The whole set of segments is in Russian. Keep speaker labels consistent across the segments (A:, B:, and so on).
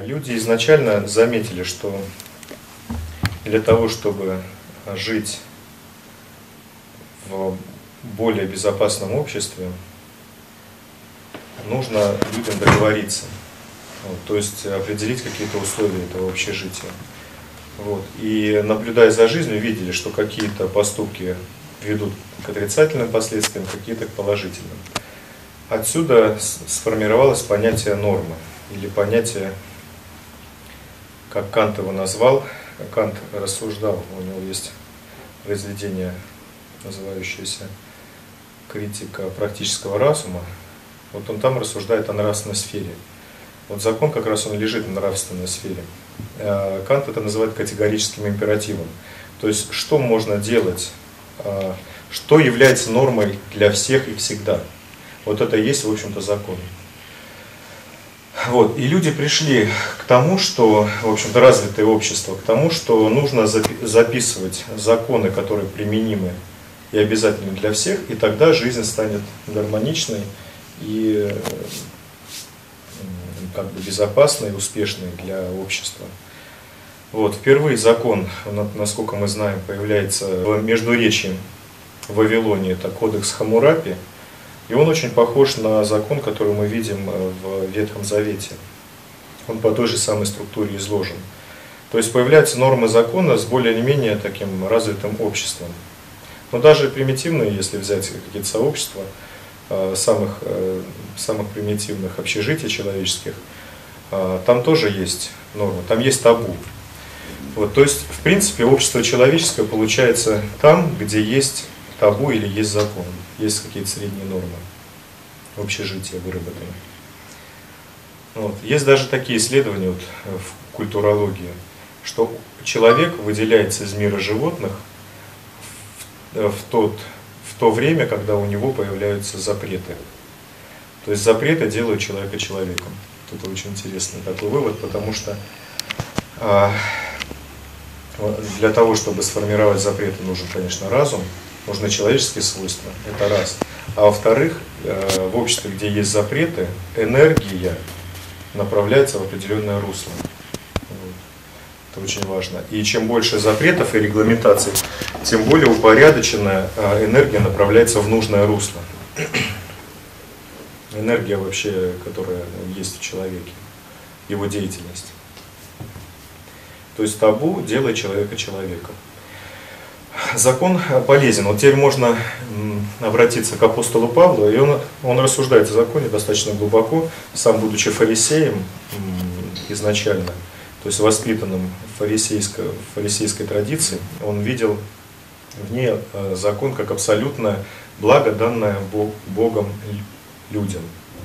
A: Люди изначально заметили, что для того, чтобы жить в более безопасном обществе, нужно людям договориться, то есть определить какие-то условия этого общежития. И наблюдая за жизнью, видели, что какие-то поступки ведут к отрицательным последствиям, какие-то к положительным. Отсюда сформировалось понятие нормы, или понятие, как Кант его назвал. Кант рассуждал, у него есть произведение, называющееся «Критика практического разума». Он там рассуждает о нравственной сфере. Закон как раз он лежит в нравственной сфере. Кант это называет категорическим императивом. То есть, что можно делать, что является нормой для всех и всегда. Это и есть, в общем-то, закон. И люди пришли к тому, что, в общем-то, развитое общество, к тому, что нужно записывать законы, которые применимы и обязательны для всех, и тогда жизнь станет гармоничной и безопасной и успешной для общества. Впервые закон, насколько мы знаем, появляется в Междуречии в Вавилоне, это кодекс Хаммурапи, и он очень похож на закон, который мы видим в Ветхом Завете. Он по той же самой структуре изложен. То есть появляются нормы закона с более-менее таким развитым обществом. Но даже примитивные, если взять какие-то сообщества, самых примитивных общежитий человеческих, там тоже есть нормы, там есть табу. То есть, в принципе, общество человеческое получается там, где есть табу или есть закон, есть какие-то средние нормы общежития выработаны. Есть даже такие исследования в культурологии, что человек выделяется из мира животных в то время, когда у него появляются запреты. То есть запреты делают человека человеком. Это очень интересный такой вывод, потому что для того, чтобы сформировать запреты, нужен, конечно, разум, нужны человеческие свойства, это раз. А во-вторых, в обществе, где есть запреты, энергия направляется в определенное русло. Это очень важно. И чем больше запретов и регламентаций, тем более упорядоченная энергия направляется в нужное русло. Энергия вообще, которая есть в человеке, его деятельность. То есть табу делает человека человеком. Закон полезен. Теперь можно обратиться к апостолу Павлу, и он рассуждает о законе достаточно глубоко, сам будучи фарисеем изначально, то есть воспитанным в фарисейской традиции, он видел в ней закон как абсолютное благо, данное Богом людям.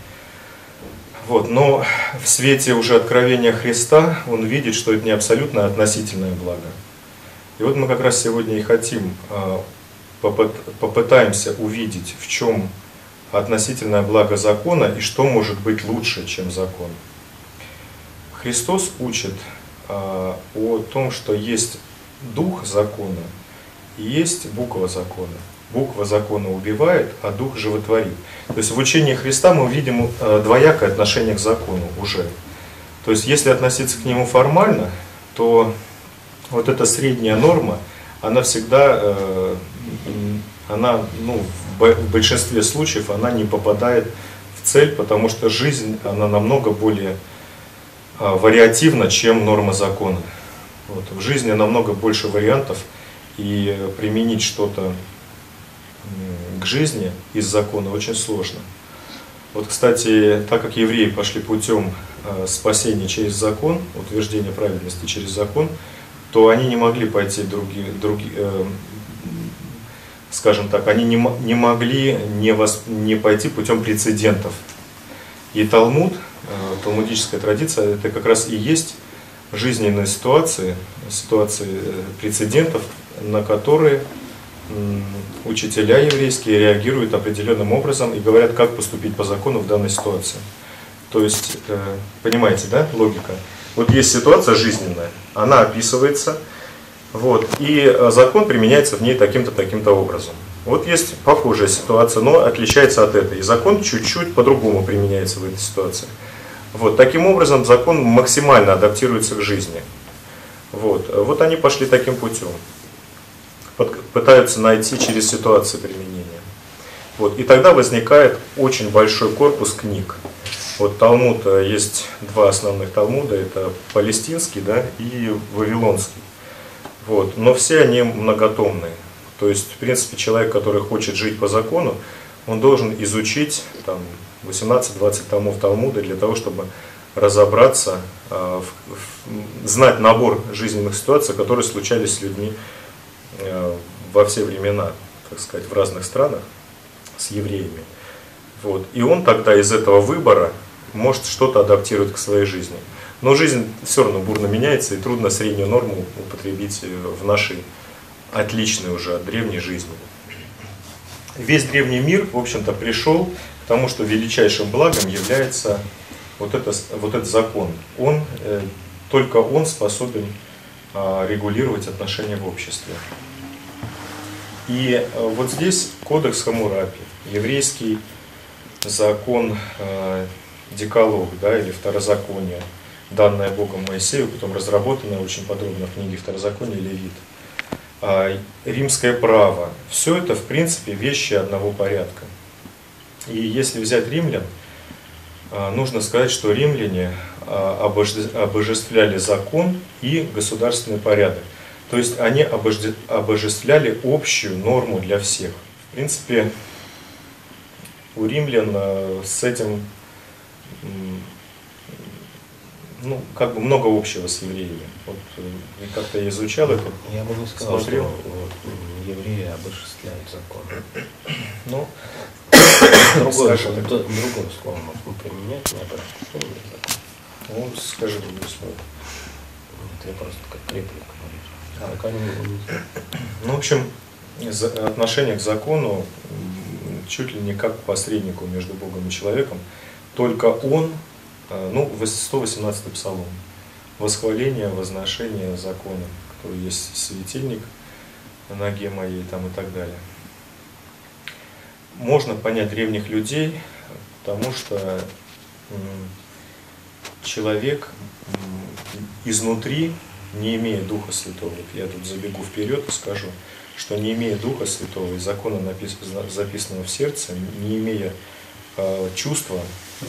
A: Но в свете уже откровения Христа он видит, что это не абсолютно относительное благо. И мы как раз сегодня и хотим, попытаемся увидеть, в чем относительное благо закона и что может быть лучше, чем закон. Христос учит о том, что есть дух закона и есть буква закона. Буква закона убивает, а дух животворит. То есть в учении Христа мы видим двоякое отношение к закону уже. То есть если относиться к нему формально, то эта средняя норма, она всегда, в большинстве случаев она не попадает в цель, потому что жизнь, она намного более вариативна, чем норма закона. В жизни намного больше вариантов, и применить что-то к жизни из закона очень сложно. Кстати, так как евреи пошли путем спасения через закон, утверждения праведности через закон, то они не могли пойти скажем так, они не могли не пойти путем прецедентов. И Талмуд, талмудическая традиция, это как раз и есть жизненные ситуации прецедентов, на которые учителя еврейские реагируют определенным образом и говорят, как поступить по закону в данной ситуации. То есть, понимаете, да, логика? Есть ситуация жизненная, она описывается, и закон применяется в ней таким-то, таким-то образом. Есть похожая ситуация, но отличается от этой. И закон чуть-чуть по-другому применяется в этой ситуации. Вот, таким образом закон максимально адаптируется к жизни. Вот они пошли таким путем. Пытаются найти через ситуации применения. Вот, и тогда возникает очень большой корпус книг. Вот Талмуд, есть два основных Талмуда, это палестинский, да, и вавилонский. Вот, но все они многотомные. То есть, в принципе, человек, который хочет жить по закону, он должен изучить там 18-20 томов Талмуда для того, чтобы разобраться, знать набор жизненных ситуаций, которые случались с людьми во все времена, так сказать, в разных странах, с евреями. Вот. И он тогда из этого выбора может что-то адаптировать к своей жизни. Но жизнь все равно бурно меняется, и трудно среднюю норму употребить в нашей отличной уже от древней жизни. Весь древний мир, в общем-то, пришел к тому, что величайшим благом является вот этот закон. Только он способен регулировать отношения в обществе. И вот здесь кодекс Хаммурапи, еврейский закон Декалог, да, или Второзаконие, данное Богом Моисею, потом разработанное очень подробно в книге Второзаконие и Левит. Римское право. Все это, в принципе, вещи одного порядка. И если взять римлян, нужно сказать, что римляне обожествляли закон и государственный порядок. То есть они обожествляли общую норму для всех. В принципе, у римлян с этим как бы много общего с евреями. Вот как-то я изучал это.
B: Я бы не сказал, что евреи обожествляют закон.
A: Ну,
B: другое слово можно применять, не обожествление закон.
A: Ну, скажи другое слово.
B: Это я просто как реплика говорю.
A: Ну, в общем, отношение к закону чуть ли не как к посреднику между Богом и человеком. Только он, 118-й псалом, восхваление, возношение закона, который есть светильник на ноге моей там, и так далее. Можно понять древних людей, потому что человек изнутри, не имея Духа Святого, я тут забегу вперед и скажу, что не имея Духа Святого и закона, записанного в сердце, не имея чувства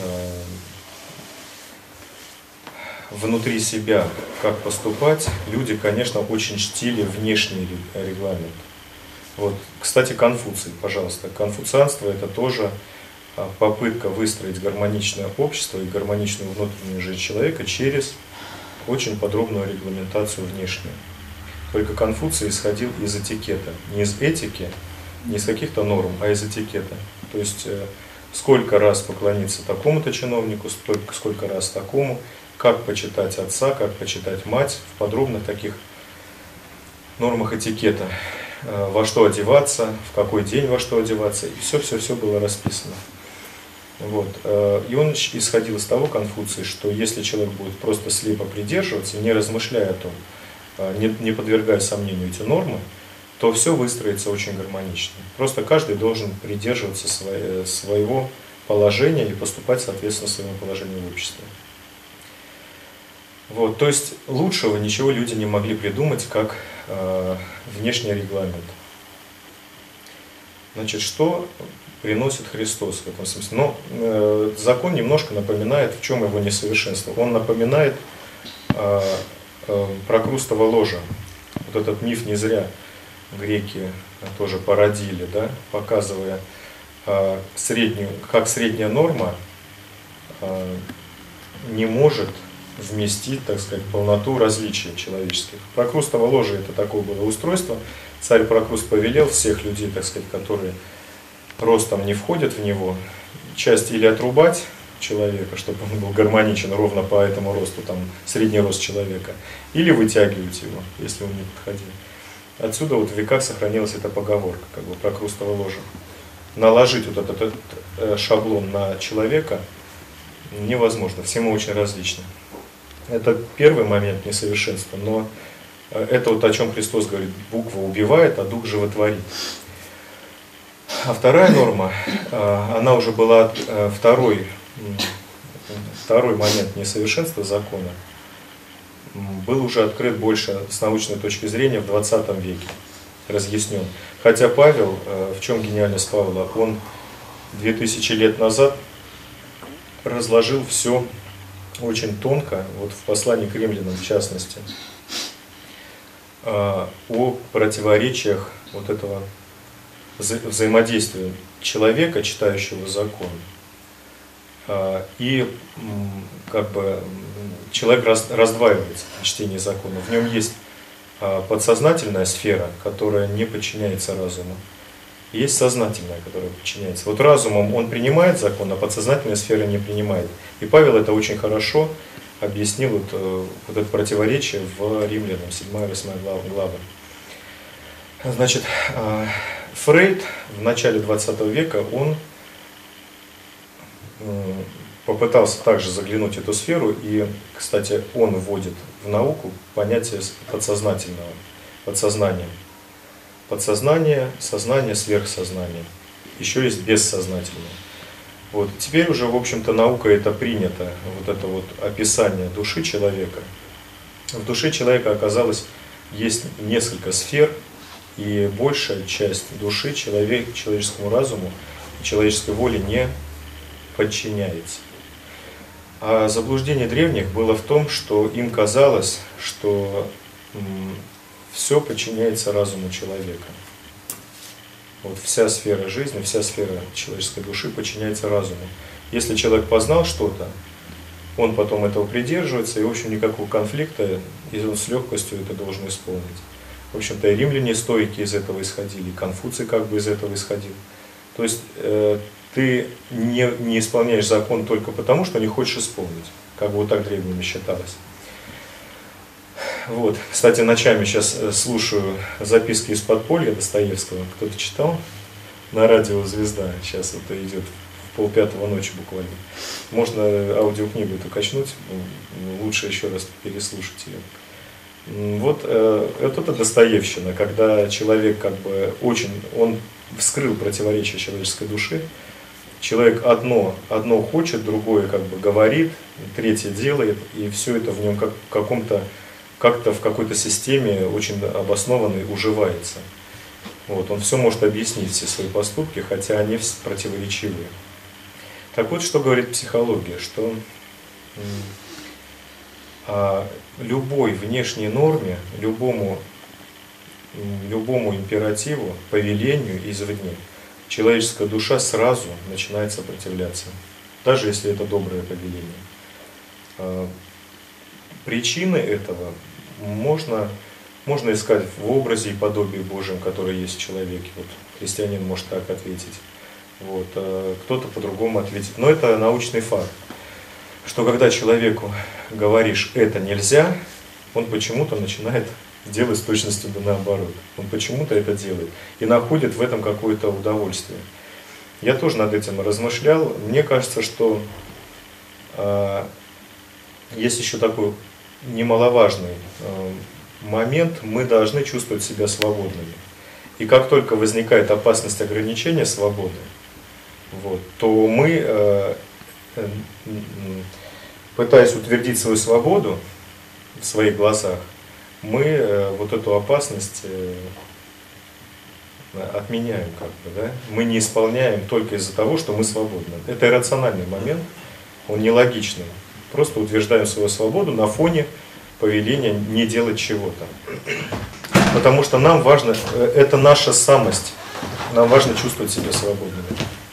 A: внутри себя, как поступать, люди, конечно, очень чтили внешний регламент. Вот. Кстати, Конфуций, пожалуйста. Конфуцианство — это тоже попытка выстроить гармоничное общество и гармоничную внутреннюю жизнь человека через очень подробную регламентацию внешнюю. Только Конфуций исходил из этикета. Не из этики, не из каких-то норм, а из этикета. То есть сколько раз поклониться такому-то чиновнику, сколько раз такому, как почитать отца, как почитать мать, в подробных таких нормах этикета. Во что одеваться, в какой день во что одеваться. И все было расписано. Вот. И он исходил из того, Конфуций, что если человек будет просто слепо придерживаться, не размышляя о том, не подвергая сомнению эти нормы, то все выстроится очень гармонично. Просто каждый должен придерживаться своего положения и поступать соответственно своему положению в обществе. Вот. То есть лучшего ничего люди не могли придумать, как внешний регламент. Значит, что приносит Христос в этом смысле? Но закон немножко напоминает, в чем его несовершенство. Он напоминает прокрустово ложе. Вот этот миф не зря греки тоже породили, да, показывая как средняя норма не может вместить, так сказать, полноту различий человеческих. Прокрустово ложе — это такое было устройство. Царь Прокруст повелел всех людей, так сказать, которые ростом не входят в него, часть или отрубать человека, чтобы он был гармоничен ровно по этому росту, там средний рост человека, или вытягивать его, если он не подходил. Отсюда вот в веках сохранилась эта поговорка, как бы прокрустово ложе. Наложить вот этот шаблон на человека невозможно, все мы очень различны. Это первый момент несовершенства, но это вот о чем Христос говорит: буква убивает, а дух животворит. А вторая норма, она уже была второй второй момент несовершенства закона был уже открыт больше с научной точки зрения в 20 веке, разъяснен. Хотя Павел, в чем гениальность Павла, он 2000 лет назад разложил все очень тонко, вот в послании к римлянам в частности, о противоречиях вот этого взаимодействия человека, читающего закон, и как бы человек раздваивается при чтении закона. В нем есть подсознательная сфера, которая не подчиняется разуму. Есть сознательная, которая подчиняется. Вот разумом он принимает закон, а подсознательная сфера не принимает. И Павел это очень хорошо объяснил, вот это противоречие в Римлянам, 7-8 главы. Значит, Фрейд в начале 20 века, он попытался также заглянуть в эту сферу, и, кстати, он вводит в науку понятие подсознательного, подсознания. Подсознание, сознание, сверхсознание. Еще есть бессознательное. Вот. Теперь уже, в общем-то, наука это принято, вот это вот описание души человека. В душе человека оказалось, есть несколько сфер, и большая часть души человеческому разуму, человеческой воле не подчиняется. А заблуждение древних было в том, что им казалось, что все подчиняется разуму человека. Вот вся сфера жизни, вся сфера человеческой души подчиняется разуму. Если человек познал что-то, он потом этого придерживается, и, в общем, никакого конфликта, и он с легкостью это должен исполнить. В общем-то, и римляне, стоики из этого исходили, и Конфуций как бы из этого исходил. То есть ты не исполняешь закон только потому, что не хочешь исполнить. Как бы вот так древними считалось. Вот. Кстати, ночами сейчас слушаю записки из подполья Достоевского. Кто-то читал? На радио «Звезда». Сейчас это идет в 4:30 ночи буквально. Можно аудиокнигу эту качнуть, лучше еще раз переслушать ее. Вот это достоевщина, когда человек как бы он вскрыл противоречие человеческой души. Человек одно хочет, другое как бы говорит, третье делает, и все это в нем как-то в какой-то системе очень обоснованной уживается. Вот, он все может объяснить, все свои поступки, хотя они противоречивые. Так вот, что говорит психология, что любой внешней норме, любому императиву, повелению извне, человеческая душа сразу начинает сопротивляться, даже если это доброе повеление. Причины этого можно искать в образе и подобии Божьем, который есть в человеке. Вот христианин может так ответить, вот, кто-то по-другому ответит. Но это научный факт, что когда человеку говоришь «это нельзя», он почему-то начинает делать с точностью да наоборот. Он почему-то это делает и находит в этом какое-то удовольствие. Я тоже над этим размышлял. Мне кажется, что есть еще такой немаловажный момент. Мы должны чувствовать себя свободными. И как только возникает опасность ограничения свободы, вот, то мы, пытаясь утвердить свою свободу в своих глазах, мы вот эту опасность отменяем, как бы, да? Мы не исполняем только из-за того, что мы свободны. Это иррациональный момент, он нелогичный. Просто утверждаем свою свободу на фоне повеления не делать чего-то. Потому что нам важно, это наша самость, нам важно чувствовать себя свободными.